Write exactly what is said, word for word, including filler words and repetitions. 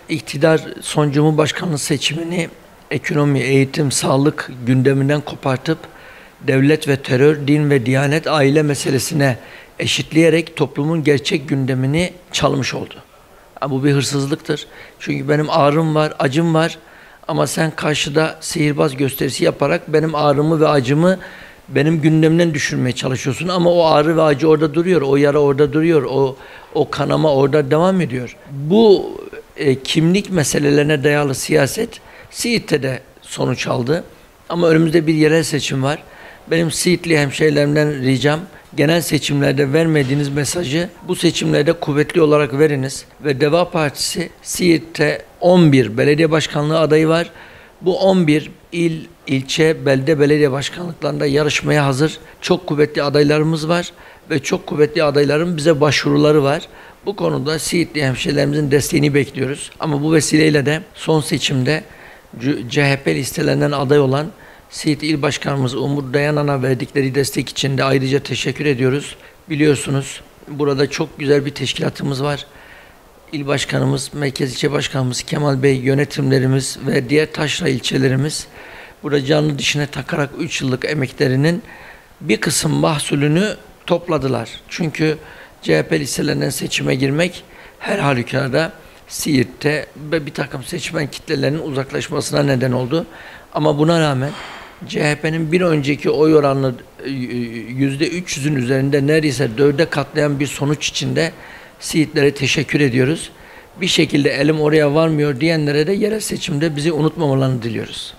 iktidar son Cumhurbaşkanlığı seçimini ekonomi, eğitim, sağlık gündeminden kopartıp devlet ve terör, din ve diyanet, aile meselesine eşitleyerek toplumun gerçek gündemini çalmış oldu. Bu bir hırsızlıktır. Çünkü benim ağrım var, acım var ama sen karşıda sihirbaz gösterisi yaparak benim ağrımı ve acımı benim gündemden düşürmeye çalışıyorsun ama o ağrı ve acı orada duruyor, o yara orada duruyor, o o kanama orada devam ediyor. Bu e, kimlik meselelerine dayalı siyaset Siirt'te de sonuç aldı. Ama önümüzde bir yerel seçim var. Benim Siirtli hemşehrilerimden ricam, genel seçimlerde vermediğiniz mesajı bu seçimlerde kuvvetli olarak veriniz. Ve Deva Partisi Siirt'te on bir belediye başkanlığı adayı var. Bu on bir il, ilçe, belde belediye başkanlıklarında yarışmaya hazır çok kuvvetli adaylarımız var ve çok kuvvetli adayların bize başvuruları var. Bu konuda Siirtli hemşehrilerimizin desteğini bekliyoruz. Ama bu vesileyle de son seçimde C H P listelerinden aday olan Siirt İl Başkanımız Umur Dayanan'a verdikleri destek için de ayrıca teşekkür ediyoruz. Biliyorsunuz burada çok güzel bir teşkilatımız var. İl Başkanımız, Merkez İlçe Başkanımız Kemal Bey, yönetimlerimiz ve diğer taşra ilçelerimiz burada canlı dişine takarak üç yıllık emeklerinin bir kısım mahsulünü topladılar. Çünkü C H P listelerinden seçime girmek her halükarda Siirt'te ve bir takım seçmen kitlelerinin uzaklaşmasına neden oldu. Ama buna rağmen C H P'nin bir önceki oy oranını yüzde üç yüzün üzerinde neredeyse dörde katlayan bir sonuç içinde Siirtlere teşekkür ediyoruz. Bir şekilde elim oraya varmıyor diyenlere de yerel seçimde bizi unutmamalarını diliyoruz.